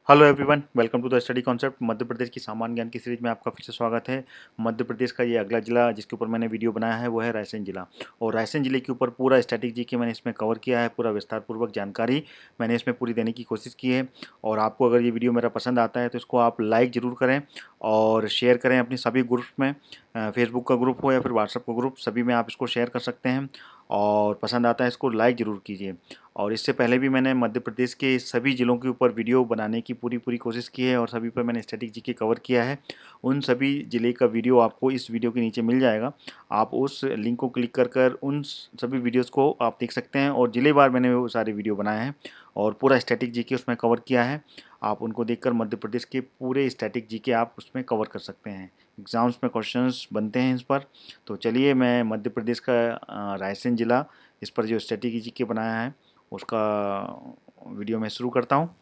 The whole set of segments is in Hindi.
Hello everyone, welcome to the study concept. Madhya Pradesh की सामान्य ज्ञान की सीरीज में आपका फिर से स्वागत है। मध्य प्रदेश का ये अगला जिला जिसके ऊपर मैंने वीडियो बनाया है वो है रायसेन जिला। और रायसेन जिले के ऊपर पूरा स्टैटिक जीके मैंने इसमें कवर किया है, पूरा विस्तारपूर्वक जानकारी मैंने इसमें पूरी देने की कोशिश की है। और आपको अगर ये वीडियो मेरा पसंद आता है तो इसको आप लाइक ज़रूर करें और शेयर करें अपनी सभी ग्रुप्स में। फेसबुक का ग्रुप हो या फिर व्हाट्सअप का ग्रुप, सभी में आप इसको शेयर कर सकते हैं। और पसंद आता है इसको लाइक ज़रूर कीजिए। और इससे पहले भी मैंने मध्य प्रदेश के सभी ज़िलों के ऊपर वीडियो बनाने की पूरी कोशिश की है और सभी पर मैंने स्टैटिक जीके कवर किया है। उन सभी ज़िले का वीडियो आपको इस वीडियो के नीचे मिल जाएगा। आप उस लिंक को क्लिक कर उन सभी वीडियोस को आप देख सकते हैं। और ज़िलेवार मैंने वो सारे वीडियो बनाए हैं और पूरा स्टैटिक जीके उसमें कवर किया है। आप उनको देखकर मध्य प्रदेश के पूरे स्टैटिक जीके आप उसमें कवर कर सकते हैं। एग्ज़ाम्स में क्वेश्चंस बनते हैं इस पर। तो चलिए, मैं मध्य प्रदेश का रायसेन ज़िला, इस पर जो स्टैटिक जीके बनाया है उसका वीडियो मैं शुरू करता हूँ।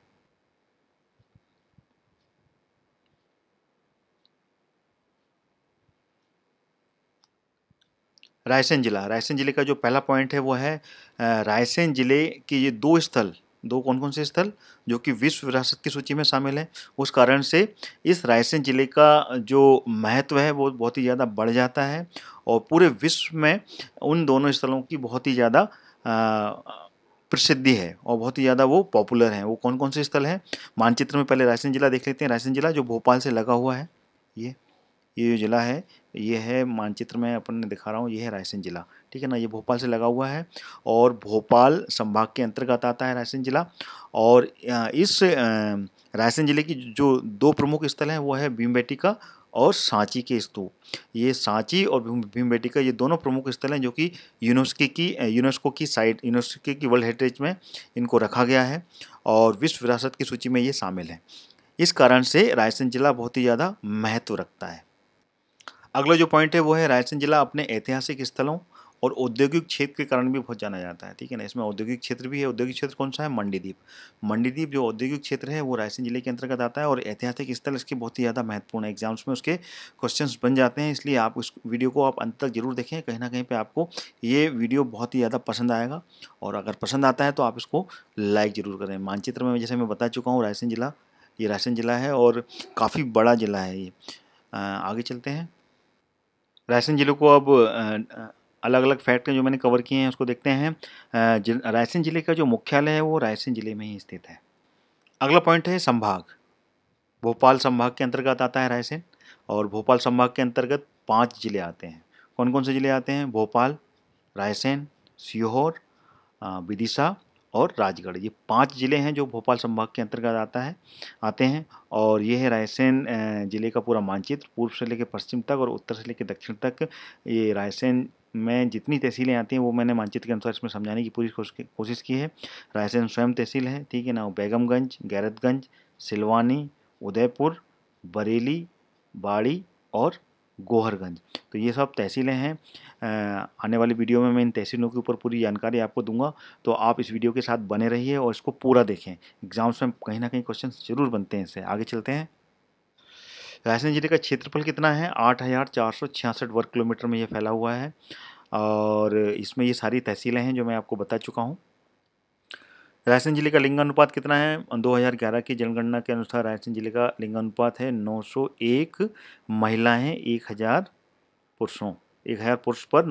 रायसेन जिले का जो पहला पॉइंट है वो है रायसेन जिले के ये दो स्थल, दो कौन कौन से स्थल जो कि विश्व विरासत की सूची में शामिल है। उस कारण से इस रायसेन जिले का जो महत्व है वो बहुत ही ज़्यादा बढ़ जाता है और पूरे विश्व में उन दोनों स्थलों की बहुत ही ज़्यादा प्रसिद्धि है और बहुत ही ज़्यादा वो पॉपुलर हैं। वो कौन कौन से स्थल हैं, मानचित्र में पहले रायसेन जिला देख लेते हैं। रायसेन जिला जो भोपाल से लगा हुआ है, ये जो ज़िला है ये है, मानचित्र में अपन ने दिखा रहा हूँ, ये है रायसेन ज़िला, ठीक है ना। ये भोपाल से लगा हुआ है और भोपाल संभाग के अंतर्गत आता है रायसेन ज़िला। और इस रायसेन ज़िले की जो दो प्रमुख स्थल हैं वो है भीमबेटका और सांची के स्तूप। ये सांची और भीमबेटका ये दोनों प्रमुख स्थल हैं जो कि यूनेस्को की साइट, यूनेस्को की वर्ल्ड हेरिटेज में इनको रखा गया है और विश्व विरासत की सूची में ये शामिल है। इस कारण से रायसेन जिला बहुत ही ज़्यादा महत्व रखता है। अगला जो पॉइंट है वो है रायसेन जिला अपने ऐतिहासिक स्थलों और औद्योगिक क्षेत्र के कारण भी बहुत जाना जाता है, ठीक है ना। इसमें औद्योगिक क्षेत्र भी है। औद्योगिक क्षेत्र कौन सा है? मंडीदीप। मंडीदीप जो औद्योगिक क्षेत्र है वो रायसेन जिले के अंतर्गत आता है और ऐतिहासिक स्थल इसके बहुत ही ज़्यादा महत्वपूर्ण है। एग्जाम्स में उसके क्वेश्चंस बन जाते हैं, इसलिए आप उस वीडियो को आप अंत तक जरूर देखें। कहीं ना कहीं पर आपको ये वीडियो बहुत ही ज़्यादा पसंद आएगा और अगर पसंद आता है तो आप इसको लाइक ज़रूर करें। मानचित्र में जैसे मैं बता चुका हूँ रायसेन जिला, ये रायसेन जिला है और काफ़ी बड़ा जिला है ये। आगे चलते हैं। रायसेन जिले को अब अलग अलग फैक्ट जो मैंने कवर किए हैं उसको देखते हैं। रायसेन जिले का जो मुख्यालय है वो रायसेन जिले में ही स्थित है। अगला पॉइंट है संभाग। भोपाल संभाग के अंतर्गत आता है रायसेन और भोपाल संभाग के अंतर्गत 5 जिले आते हैं। कौन कौन से जिले आते हैं? भोपाल, रायसेन, सीहोर, विदिशा और राजगढ़। ये 5 जिले हैं जो भोपाल संभाग के अंतर्गत आते हैं। और ये है रायसेन जिले का पूरा मानचित्र, पूर्व से लेकर पश्चिम तक और उत्तर से लेकर दक्षिण तक। ये रायसेन में जितनी तहसीलें आती हैं वो मैंने मानचित्र के अनुसार इसमें समझाने की पूरी कोशिश की है। रायसेन स्वयं तहसील है, ठीक है ना। बेगमगंज, गैरतगंज, सिलवानी, उदयपुर, बरेली, बाड़ी और गोहरगंज, तो ये सब तहसीलें हैं। आने वाली वीडियो में मैं इन तहसीलों के ऊपर पूरी जानकारी आपको दूंगा, तो आप इस वीडियो के साथ बने रहिए और इसको पूरा देखें। एग्जाम्स में कहीं ना कहीं क्वेश्चन जरूर बनते हैं इससे। आगे चलते हैं। रायसेन जिले का क्षेत्रफल कितना है? 8,466 वर्ग किलोमीटर में ये फैला हुआ है और इसमें ये सारी तहसीलें हैं जो मैं आपको बता चुका हूँ। रायसेन जिले का लिंगानुपात कितना है? 2011 की जनगणना के अनुसार रायसेन जिले का लिंगानुपात है 901 महिलाएं 1000 पुरुषों, 1000 पुरुष पर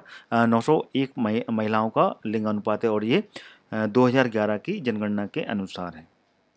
901 महिलाओं का लिंगानुपात है और ये 2011 की जनगणना के अनुसार है।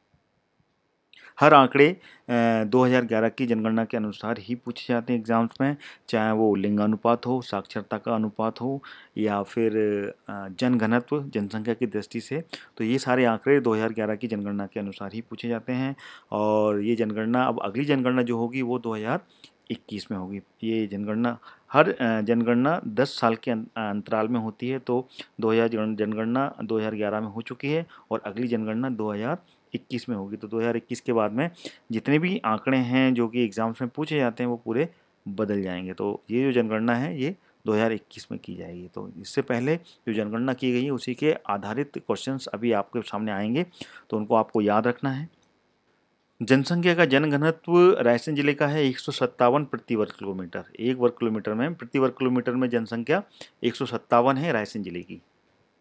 हर आंकड़े 2011 की जनगणना के अनुसार ही पूछे जाते हैं एग्जाम्स में, चाहे वो लिंगानुपात हो, साक्षरता का अनुपात हो या फिर जनघनत्व, जनसंख्या की दृष्टि से। तो ये सारे आंकड़े 2011 की जनगणना के अनुसार ही पूछे जाते हैं और ये जनगणना, अब अगली जनगणना जो होगी वो 2021 में होगी। ये जनगणना हर जनगणना 10 साल के अंतराल में होती है। तो 2000 जनगणना 2011 में हो चुकी है और अगली जनगणना 2021 में होगी। तो 2021 के बाद में जितने भी आंकड़े हैं जो कि एग्जाम्स में पूछे जाते हैं वो पूरे बदल जाएंगे। तो ये जो जनगणना है ये 2021 में की जाएगी। तो इससे पहले जो जनगणना की गई है उसी के आधारित क्वेश्चंस अभी आपके सामने आएंगे, तो उनको आपको याद रखना है। जनसंख्या का जनघनत्व रायसेन जिले का है 157 प्रति वर्ग किलोमीटर। 1 वर्ग किलोमीटर में, प्रति वर्ग किलोमीटर में जनसंख्या 157 है रायसेन जिले की।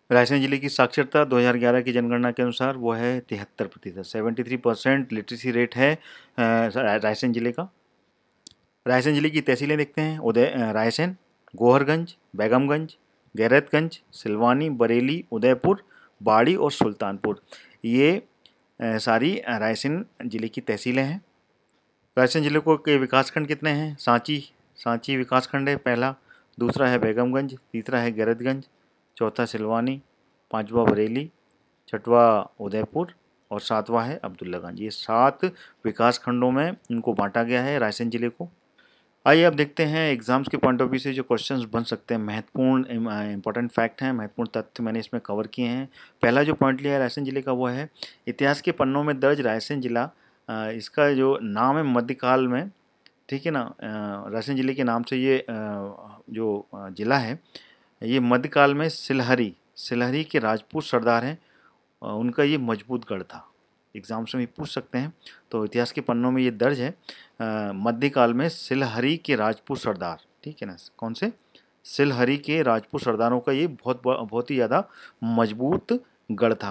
रायसेन जिले की साक्षरता 2011 की जनगणना के अनुसार वो है 73%। 73% लिटरेसी रेट है रायसेन जिले का। रायसेन जिले की तहसीलें देखते हैं। रायसेन, गोहरगंज, बेगमगंज, गैरतगंज, सिलवानी, बरेली, उदयपुर, बाड़ी और सुल्तानपुर। ये सारी रायसेन जिले की तहसीलें हैं। रायसेन जिले को के विकासखंड कितने हैं? सांची, सांची विकासखंड है पहला, दूसरा है बेगमगंज, तीसरा है गैरतगंज, चौथा सिलवानी, पांचवा बरेली, छठवा उदयपुर और सातवां है अब्दुल्लागंज। ये 7 विकासखंडों में इनको बांटा गया है रायसेन जिले को। आइए अब देखते हैं एग्जाम्स के पॉइंट ऑफ व्यू से जो क्वेश्चंस बन सकते हैं। महत्वपूर्ण इंपॉर्टेंट फैक्ट हैं, महत्वपूर्ण तथ्य मैंने इसमें कवर किए हैं। पहला जो पॉइंट लिया है रायसेन जिले का वो है इतिहास के पन्नों में दर्ज रायसेन जिला। इसका जो नाम है मध्यकाल में, ठीक है ना, रायसेन जिले के नाम से ये जो जिला है ये मध्यकाल में सिलहरी के राजपूत सरदार हैं, उनका ये मजबूत गढ़ था। एग्जाम्स में भी पूछ सकते हैं, तो इतिहास के पन्नों में ये दर्ज है मध्यकाल में सिलहरी के राजपूत सरदार, ठीक है ना, कौन से? सिलहरी के राजपूत सरदारों का ये बहुत ही ज़्यादा मजबूत गढ़ था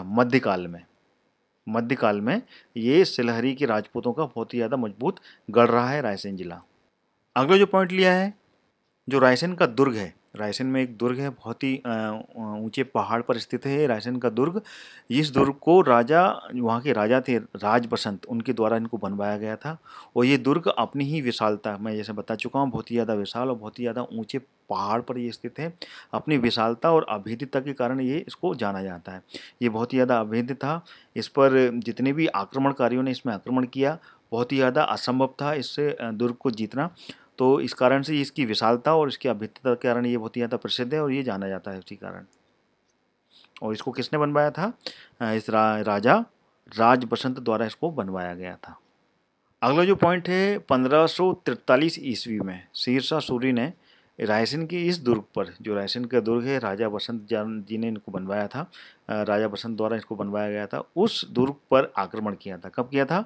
मध्यकाल में ये सिलहरी के राजपूतों का बहुत ही ज़्यादा मजबूत गढ़ रहा है रायसेन जिला। अगला जो पॉइंट लिया है जो रायसेन का दुर्ग है, रायसेन में एक दुर्ग है, बहुत ही ऊंचे पहाड़ पर स्थित है रायसेन का दुर्ग। इस दुर्ग को वहाँ के राजा थे राज बसंत, उनके द्वारा इनको बनवाया गया था। और ये दुर्ग अपनी ही विशालता, मैं जैसे बता चुका हूँ, बहुत ही ज़्यादा विशाल और बहुत ही ज़्यादा ऊंचे पहाड़ पर ये स्थित है। अपनी विशालता और अभेद्यता के कारण ये इसको जाना जाता है। ये बहुत ही ज़्यादा अभेद्य था। इस पर जितने भी आक्रमणकारियों ने इसमें आक्रमण किया, बहुत ही ज़्यादा असंभव था इससे दुर्ग को जीतना। तो इस कारण से इसकी विशालता और इसकी अभेद्यता के कारण ये बहुत ही ज़्यादा प्रसिद्ध है और ये जाना जाता है उसी कारण। और इसको किसने बनवाया था? इस राजा राज बसंत द्वारा इसको बनवाया गया था। अगला जो पॉइंट है 1543 ईस्वी में शेरशाह सूरी ने रायसेन की इस दुर्ग पर, जो रायसेन का दुर्ग है राजा बसंत जी ने इनको बनवाया था, राजा बसंत द्वारा इसको बनवाया गया था, उस दुर्ग पर आक्रमण किया था। कब किया था?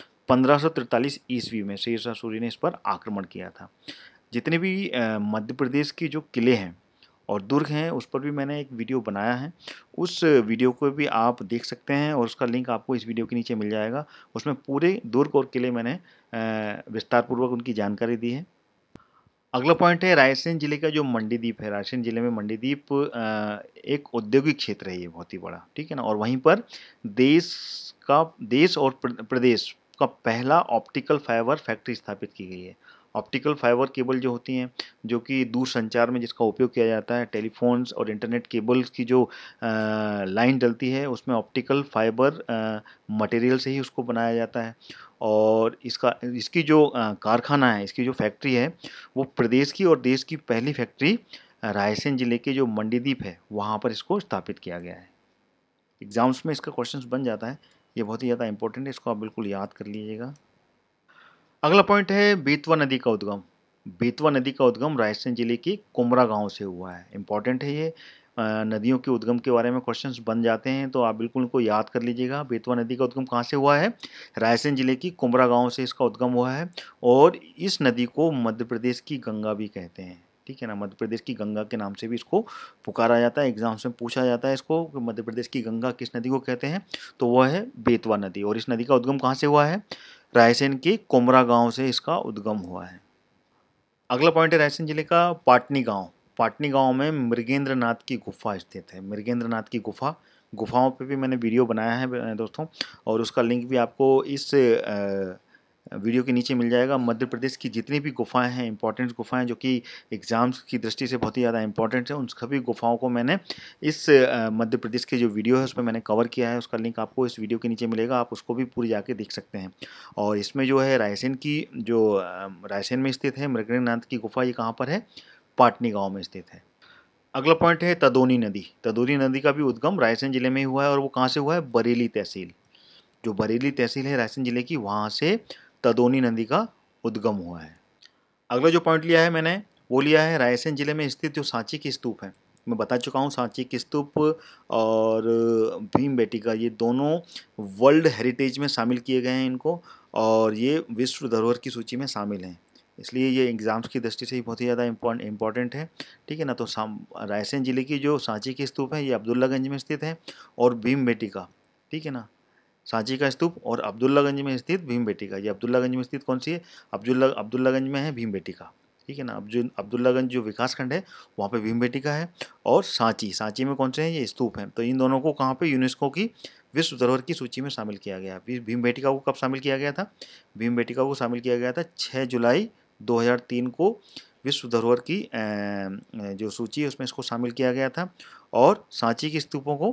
1543 ईस्वी में शेरशाह सूरी ने इस पर आक्रमण किया था। जितने भी मध्य प्रदेश के जो किले हैं और दुर्ग हैं उस पर भी मैंने एक वीडियो बनाया है, उस वीडियो को भी आप देख सकते हैं और उसका लिंक आपको इस वीडियो के नीचे मिल जाएगा। उसमें पूरे दुर्ग और किले मैंने विस्तार पूर्वक उनकी जानकारी दी है। अगला पॉइंट है रायसेन जिले का जो मंडीदीप है। रायसेन जिले में मंडीदीप एक औद्योगिक क्षेत्र है, ये बहुत ही बड़ा, ठीक है ना। और वहीं पर देश और प्रदेश का पहला ऑप्टिकल फाइबर फैक्ट्री स्थापित की गई है। ऑप्टिकल फाइबर केबल जो होती हैं, जो कि दूर संचार में जिसका उपयोग किया जाता है, टेलीफोन्स और इंटरनेट केबल्स की जो लाइन डलती है उसमें ऑप्टिकल फाइबर मटेरियल से ही उसको बनाया जाता है। और इसकी जो कारखाना है, इसकी जो फैक्ट्री है, वो प्रदेश की और देश की पहली फैक्ट्री रायसेन जिले के जो मंडीदीप है वहाँ पर इसको स्थापित किया गया है। एग्जाम्स में इसका क्वेश्चंस बन जाता है, ये बहुत ही ज़्यादा इंपॉर्टेंट है, इसको आप बिल्कुल याद कर लीजिएगा। अगला पॉइंट है बेतवा नदी का उद्गम। बेतवा नदी का उद्गम रायसेन जिले के कुमरा गांव से हुआ है। इंपॉर्टेंट है ये, नदियों के उद्गम के बारे में क्वेश्चंस बन जाते हैं तो आप बिल्कुल इनको याद कर लीजिएगा। बेतवा नदी का उद्गम कहाँ से हुआ है? रायसेन जिले की कुमरा गांव से इसका उद्गम हुआ है। और इस नदी को मध्य प्रदेश की गंगा भी कहते हैं, ठीक है ना। मध्य प्रदेश की गंगा के नाम से भी इसको पुकारा जाता है। एग्जाम्स में पूछा जाता है इसको कि मध्य प्रदेश की गंगा किस नदी को कहते हैं, तो वह है बेतवा नदी। और इस नदी का उद्गम कहाँ से हुआ है? रायसेन के कुमरा गांव से इसका उद्गम हुआ है। अगला पॉइंट है रायसेन जिले का पाटनी गांव। पाटनी गांव में मृगेंद्र नाथ की गुफा स्थित है। मृगेंद्र नाथ की गुफाओं पे भी मैंने वीडियो बनाया है दोस्तों, और उसका लिंक भी आपको इस वीडियो के नीचे मिल जाएगा। मध्य प्रदेश की जितनी भी गुफाएं हैं, इंपॉर्टेंट गुफाएं जो कि एग्जाम्स की दृष्टि से बहुत ही ज़्यादा इंपॉर्टेंट है, उन सभी गुफाओं को मैंने इस मध्य प्रदेश के जो वीडियो है उसमें मैंने कवर किया है। उसका लिंक आपको इस वीडियो के नीचे मिलेगा, आप उसको भी पूरी जाके देख सकते हैं। और इसमें जो है रायसेन में स्थित है मृगेंद्र नाथ की गुफा, ये कहाँ पर है? पाटनी गाँव में स्थित है। अगला पॉइंट है तदोनी नदी। तदोनी नदी का भी उद्गम रायसेन जिले में ही हुआ है, और वो कहाँ से हुआ है? बरेली तहसील, जो बरेली तहसील है रायसेन जिले की, वहाँ से तदोनी नदी का उद्गम हुआ है। अगला जो पॉइंट लिया है मैंने वो लिया है रायसेन जिले में स्थित जो सांची की स्तूप है। मैं बता चुका हूँ सांची की स्तूप और भीमबेटका, ये दोनों वर्ल्ड हेरिटेज में शामिल किए गए हैं इनको, और ये विश्व धरोहर की सूची में शामिल हैं। इसलिए ये एग्ज़ाम्स की दृष्टि से ही बहुत ही ज़्यादा इम्पॉर्टेंट है, ठीक है ना। तो रायसेन ज़िले की जो सांची की स्तूप है ये अब्दुल्लागंज में स्थित है, और भीमबेटका, ठीक है ना। सांची का स्तूप और अब्दुल्लागंज में स्थित भीमबेटका। ये अब्दुल्लागंज में स्थित कौन सी है? अब्दुल्लागंज में है भीमबेटका, ठीक है ना। अब जो अब्दुल्लागंज जो विकासखंड है वहाँ पे भीमबेटका है, और सांची में कौन से हैं? ये स्तूप हैं। तो इन दोनों को कहाँ पे यूनेस्को की विश्व धरोहर की सूची में शामिल किया गया। भीमबेटका को कब शामिल किया गया था? भीमबेटका को शामिल किया गया था 6 जुलाई 2003 को विश्व धरोहर की जो सूची है उसमें इसको शामिल किया गया था। और सांची के स्तूपों को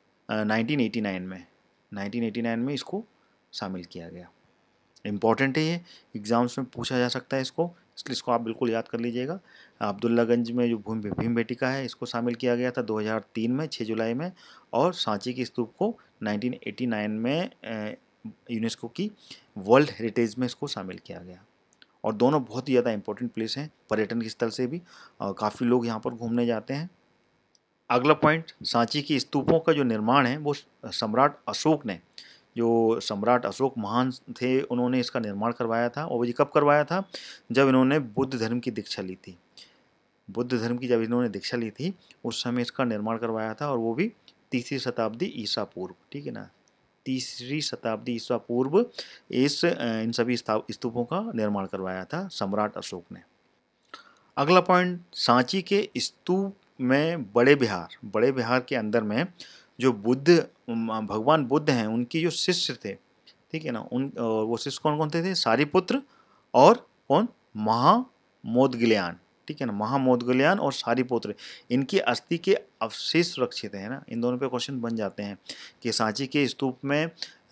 1989 में इसको शामिल किया गया। इम्पॉर्टेंट है ये, एग्ज़ाम्स में पूछा जा सकता है इसको, इसलिए इसको आप बिल्कुल याद कर लीजिएगा। अब्दुल्लागंज में जो भीमबेटका है इसको शामिल किया गया था 2003 में 6 जुलाई में, और सांची के स्तूप को 1989 में यूनेस्को की वर्ल्ड हेरिटेज में इसको शामिल किया गया। और दोनों बहुत ही ज़्यादा इंपॉर्टेंट प्लेस हैं पर्यटन की स्थल से भी, काफ़ी लोग यहाँ पर घूमने जाते हैं। अगला पॉइंट, सांची की स्तूपों का जो निर्माण है वो सम्राट अशोक ने, जो सम्राट अशोक महान थे, उन्होंने इसका निर्माण करवाया था। और ये कब करवाया था? जब इन्होंने बुद्ध धर्म की दीक्षा ली थी। बुद्ध धर्म की जब इन्होंने दीक्षा ली थी उस समय इसका निर्माण करवाया था, और वो भी 3री शताब्दी ईसा पूर्व, ठीक है ना। 3री शताब्दी ईसा पूर्व इन सभी स्तूपों का निर्माण करवाया था सम्राट अशोक ने। अगला पॉइंट, सांची के स्तूप में बड़े बिहार के अंदर में जो भगवान बुद्ध हैं उनकी जो शिष्य थे, ठीक है ना, वो शिष्य कौन कौन थे? सारिपुत्र और कौन? महामोदगलियान, ठीक है ना। महामोदगलियान और सारिपुत्र, इनकी अस्थि के अवशेष सुरक्षित हैं ना। इन दोनों पे क्वेश्चन बन जाते हैं कि सांची के स्तूप में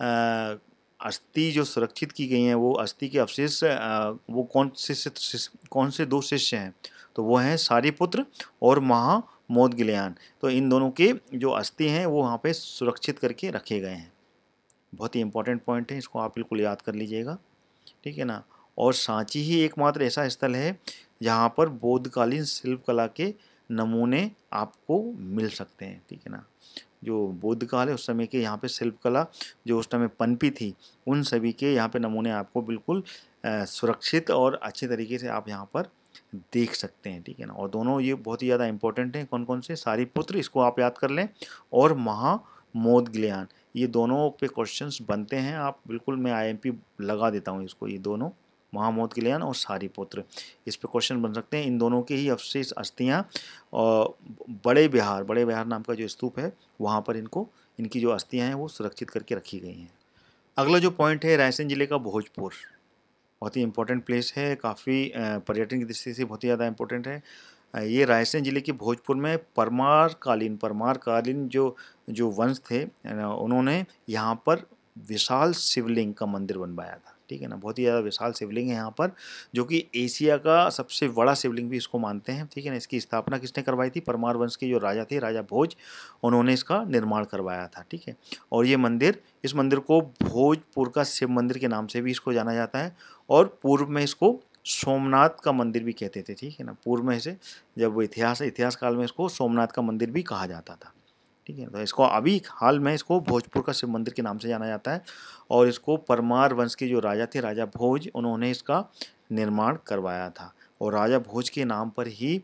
अस्थि जो सुरक्षित की गई हैं वो अस्थि के अवशेष वो कौन से दो शिष्य हैं? तो वो हैं सारिपुत्र और महामोदगलियान। तो इन दोनों के जो अस्थि हैं वो वहाँ पे सुरक्षित करके रखे गए हैं। बहुत ही इंपॉर्टेंट पॉइंट है, इसको आप बिल्कुल याद कर लीजिएगा, ठीक है ना। और सांची ही एकमात्र ऐसा स्थल है जहाँ पर बौद्धकालीन शिल्पकला के नमूने आपको मिल सकते हैं, ठीक है ना। जो बौद्ध काल है उस समय के यहाँ पे शिल्पकला जो उस समय पनपी थी, उन सभी के यहाँ पे नमूने आपको बिल्कुल सुरक्षित और अच्छे तरीके से आप यहाँ पर देख सकते हैं, ठीक है ना। और दोनों ये बहुत ही ज़्यादा इंपॉर्टेंट हैं। कौन कौन से? सारिपुत्र, इसको आप याद कर लें, और महामोदगलियान, ये दोनों पे क्वेश्चंस बनते हैं। आप बिल्कुल, मैं IMP लगा देता हूँ इसको, ये दोनों महामोदगलियान और सारिपुत्र, इस पे क्वेश्चन बन सकते हैं। इन दोनों के ही अवशेष अस्थियाँ और बड़े बिहार नाम का जो स्तूप है वहाँ पर इनकी जो अस्थियाँ हैं वो सुरक्षित करके रखी गई हैं। अगला जो पॉइंट है, रायसेन जिले का भोजपुर, बहुत ही इंपॉर्टेंट प्लेस है, काफ़ी पर्यटन की दृष्टि से बहुत ही ज़्यादा इंपॉर्टेंट है। ये रायसेन जिले के भोजपुर में परमार कालीन जो वंश थे, उन्होंने यहाँ पर विशाल शिवलिंग का मंदिर बनवाया था, ठीक है ना। बहुत ही ज़्यादा विशाल शिवलिंग है यहाँ पर, जो कि एशिया का सबसे बड़ा शिवलिंग भी इसको मानते हैं, ठीक है ना। इसकी स्थापना किसने करवाई थी? परमार वंश के जो राजा थे, राजा भोज, उन्होंने इसका निर्माण करवाया था, ठीक है। और इस मंदिर को भोजपुर का शिव मंदिर के नाम से भी इसको जाना जाता है, और पूर्व में इसको सोमनाथ का मंदिर भी कहते थे, ठीक है ना। पूर्व में इसे, जब इतिहास काल में इसको सोमनाथ का मंदिर भी कहा जाता था, ठीक है। तो इसको अभी हाल में इसको भोजपुर का शिव मंदिर के नाम से जाना जाता है, और इसको परमार वंश के जो राजा थे, राजा भोज, उन्होंने इसका निर्माण करवाया था। और राजा भोज के नाम पर ही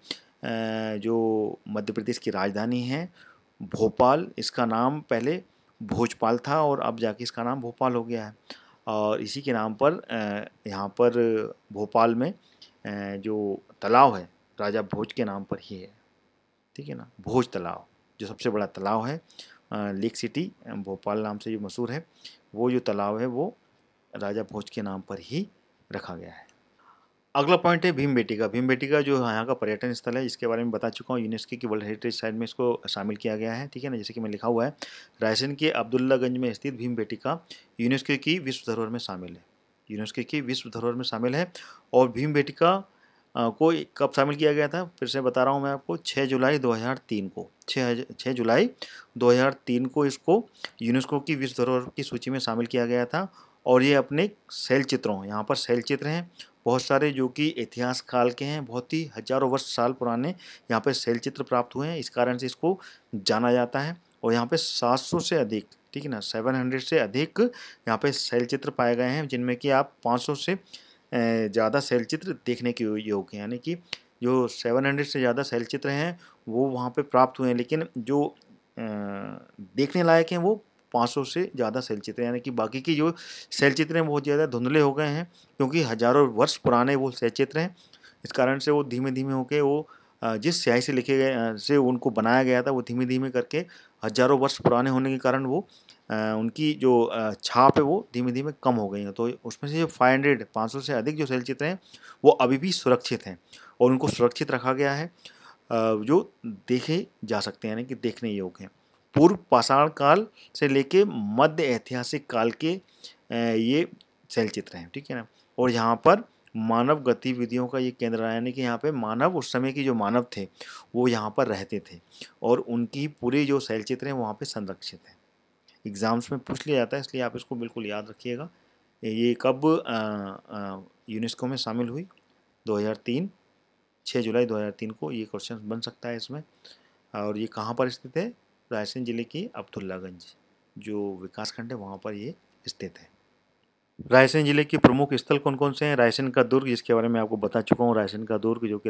जो मध्य प्रदेश की राजधानी है भोपाल, इसका नाम पहले भोजपाल था और अब जाके इसका नाम भोपाल हो गया है। और इसी के नाम पर यहाँ पर भोपाल में जो तालाब है राजा भोज के नाम पर ही है, ठीक है ना। भोज तालाब जो सबसे बड़ा तालाब है, लेक सिटी भोपाल नाम से जो मशहूर है, वो जो तालाब है वो राजा भोज के नाम पर ही रखा गया है। अगला पॉइंट है भीमबेटका जो यहाँ का पर्यटन स्थल है, इसके बारे में बता चुका हूँ। यूनेस्को की वर्ल्ड हेरिटेज साइट में इसको शामिल किया गया है, ठीक है ना। जैसे कि मैं लिखा हुआ है, रायसेन के अब्दुल्लागंज में स्थित भीमबेटका यूनेस्को की विश्व धरोहर में शामिल है। यूनेस्को की विश्व धरोहर में शामिल है। और भीमबेटका को कब शामिल किया गया था? फिर से बता रहा हूँ मैं आपको, 6 जुलाई 2003 को 6 जुलाई 2003 को इसको यूनेस्को की विश्व धरोहर की सूची में शामिल किया गया था। और ये अपने शैल चित्रों, यहाँ पर शैल चित्र हैं बहुत सारे, जो कि इतिहास काल के हैं, बहुत ही हजारों वर्ष साल पुराने यहाँ पे शैल चित्र प्राप्त हुए हैं, इस कारण से इसको जाना जाता है। और यहाँ पे 700 से अधिक, ठीक है ना, 700 से अधिक यहाँ पे शैल चित्र पाए गए हैं, जिनमें कि आप 500 से ज़्यादा शैलचित्र देखने के योग्य हैं, यानी कि जो 700 से ज़्यादा शैलचित्र हैं वो वहाँ पे प्राप्त हुए हैं, लेकिन जो देखने लायक हैं वो 500 से ज़्यादा शैलचित्र हैं, यानी कि बाकी की जो शैलचित्र हैं बहुत ज़्यादा धुंधले हो गए हैं, क्योंकि हज़ारों वर्ष पुराने वो शैलचित्र हैं। इस कारण से वो धीमे-धीमे होके वो जिस स्याही से लिखे गए से उनको बनाया गया था, वो धीमे-धीमे करके हज़ारों वर्ष पुराने होने के कारण वो उनकी जो छाप है वो धीमे-धीमे कम हो गई है। तो उसमें से जो 500 से अधिक जो शैलचित्र हैं, वो अभी भी सुरक्षित हैं और उनको सुरक्षित रखा गया है, जो देखे जा सकते हैं, यानी कि देखने योग्य हैं। पूर्व पाषाण काल से लेके मध्य ऐतिहासिक काल के ये शैलचित्र हैं, ठीक है ना? और यहाँ पर मानव गतिविधियों का ये केंद्र रहा, यानी कि यहाँ पे मानव, उस समय के जो मानव थे, वो यहाँ पर रहते थे और उनकी पूरी जो शैलचित्र हैं वहाँ पे संरक्षित हैं। एग्ज़ाम्स में पूछ लिया जाता है, इसलिए आप इसको बिल्कुल याद रखिएगा। ये कब यूनेस्को में शामिल हुई? 2003, 6 जुलाई 2003 को ये क्वेश्चन बन सकता है इसमें। और ये कहाँ पर स्थित है? रायसेन जिले की अब्दुल्लागंज जो विकासखंड है वहाँ पर ये स्थित है। रायसेन जिले के प्रमुख स्थल कौन कौन से हैं? रायसेन का दुर्ग, जिसके बारे में आपको बता चुका हूँ। रायसेन का दुर्ग जो कि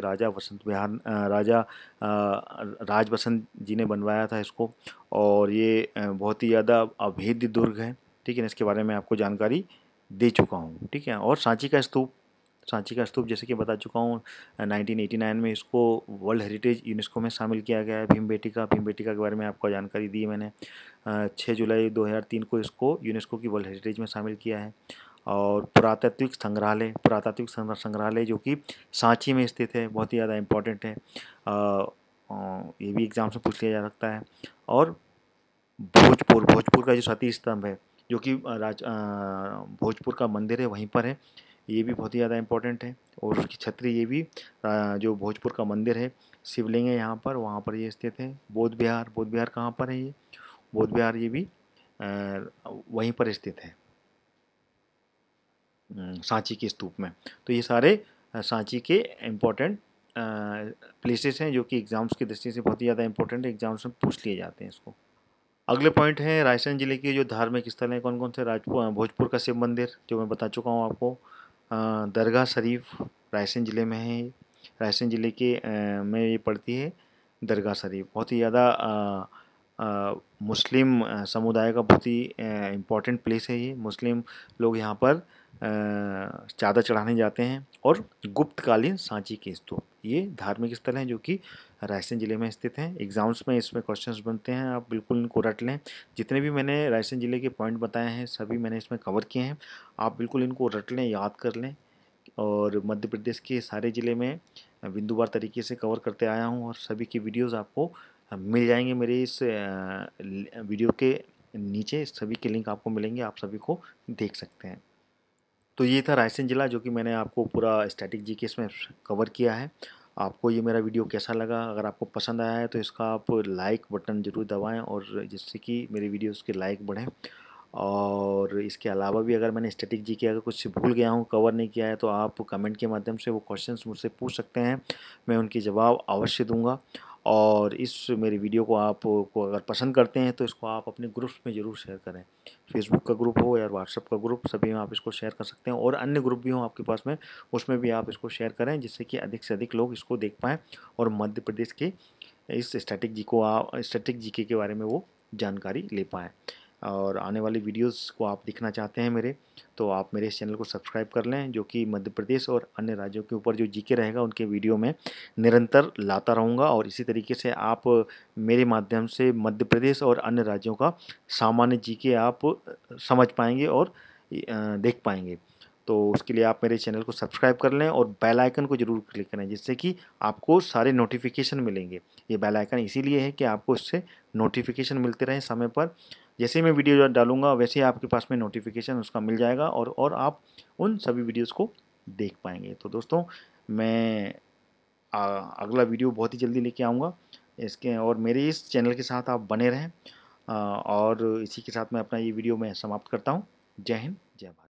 राज बसंत जी ने बनवाया था इसको, और ये बहुत ही ज़्यादा अभेद्य दुर्ग है, ठीक है ना? इसके बारे में आपको जानकारी दे चुका हूँ, ठीक है। और सांची का स्तूप जैसे कि बता चुका हूँ, 1989 में इसको वर्ल्ड हेरिटेज यूनेस्को में शामिल किया गया है। भीमबेटका के बारे में आपको जानकारी दी मैंने। 6 जुलाई 2003 को इसको यूनेस्को की वर्ल्ड हेरिटेज में शामिल किया है। और पुरातात्विक संग्रहालय जो कि सांची में स्थित है, बहुत ही ज़्यादा इम्पोर्टेंट है। ये भी एग्जाम से पूछ लिया जा सकता है। और भोजपुर का जो सती स्तंभ है, जो कि भोजपुर का मंदिर है वहीं पर है, ये भी बहुत ही ज़्यादा इम्पोर्टेंट है। और उसकी छतरी, ये भी जो भोजपुर का मंदिर है, शिवलिंग है यहाँ पर, वहाँ पर ये स्थित है। बोध विहार कहाँ पर है? ये बोध विहार ये भी वहीं पर स्थित है, सांची के स्तूप में। तो ये सारे सांची के इम्पोर्टेंट प्लेसेस हैं जो कि एग्ज़ाम्स की दृष्टि से बहुत ही ज़्यादा इम्पोर्टेंट है, एग्ज़ाम्स में पूछ लिए जाते हैं इसको। अगले पॉइंट हैं रायसेन जिले के जो धार्मिक स्थल हैं कौन कौन से? भोजपुर का शिव मंदिर जो मैं बता चुका हूँ आपको। दरगाह शरीफ रायसेन ज़िले में है। रायसेन ज़िले के में ये पड़ती है दरगाह शरीफ। बहुत ही ज़्यादा मुस्लिम समुदाय का बहुत ही इम्पोर्टेंट प्लेस है ये। मुस्लिम लोग यहाँ पर चादर चढ़ाने जाते हैं। और गुप्तकालीन सांची के स्तूप, ये धार्मिक स्थल हैं जो कि रायसेन ज़िले में स्थित हैं। एग्ज़ाम्स में इसमें क्वेश्चंस बनते हैं, आप बिल्कुल इनको रट लें। जितने भी मैंने रायसेन ज़िले के पॉइंट बताए हैं सभी मैंने इसमें कवर किए हैं, आप बिल्कुल इनको रट लें, याद कर लें। और मध्य प्रदेश के सारे ज़िले में बिंदुवार तरीके से कवर करते आया हूँ और सभी की वीडियोज़ आपको मिल जाएंगे मेरे इस वीडियो के नीचे। सभी के लिंक आपको मिलेंगे, आप सभी को देख सकते हैं। तो ये था रायसेन ज़िला जो कि मैंने आपको पूरा स्टैटिक जीके इसमें कवर किया है। आपको ये मेरा वीडियो कैसा लगा? अगर आपको पसंद आया है तो इसका आप लाइक बटन ज़रूर दबाएं, और जिससे कि मेरे वीडियोस के लाइक बढ़ें। और इसके अलावा भी अगर मैंने स्टैटिक जीके अगर कुछ भूल गया हूँ, कवर नहीं किया है, तो आप कमेंट के माध्यम से वो क्वेश्चंस मुझसे पूछ सकते हैं, मैं उनके जवाब अवश्य दूँगा। और इस मेरे वीडियो को अगर पसंद करते हैं तो इसको आप अपने ग्रुप्स में ज़रूर शेयर करें। फेसबुक का ग्रुप हो या व्हाट्सएप का ग्रुप, सभी में आप इसको शेयर कर सकते हैं। और अन्य ग्रुप भी हों आपके पास में, उसमें भी आप इसको शेयर करें, जिससे कि अधिक से अधिक लोग इसको देख पाएँ और मध्य प्रदेश के इस स्टैटिक जीके के बारे में वो जानकारी ले पाएँ। और आने वाली वीडियोस को आप देखना चाहते हैं मेरे, तो आप मेरे इस चैनल को सब्सक्राइब कर लें, जो कि मध्य प्रदेश और अन्य राज्यों के ऊपर जो जीके रहेगा उनके वीडियो में निरंतर लाता रहूँगा। और इसी तरीके से आप मेरे माध्यम से मध्य प्रदेश और अन्य राज्यों का सामान्य जीके आप समझ पाएंगे और देख पाएंगे। तो उसके लिए आप मेरे चैनल को सब्सक्राइब कर लें और बेल आइकन को ज़रूर क्लिक करें, जिससे कि आपको सारे नोटिफिकेशन मिलेंगे। ये बेल आइकन इसीलिए है कि आपको इससे नोटिफिकेशन मिलते रहें समय पर। जैसे ही मैं वीडियो डालूंगा वैसे ही आपके पास में नोटिफिकेशन उसका मिल जाएगा, और आप उन सभी वीडियोज़ को देख पाएंगे। तो दोस्तों, मैं अगला वीडियो बहुत ही जल्दी लेके आऊँगा इसके, और मेरे इस चैनल के साथ आप बने रहें। और इसी के साथ मैं अपना ये वीडियो मैं समाप्त करता हूँ। जय हिंद, जय भारत।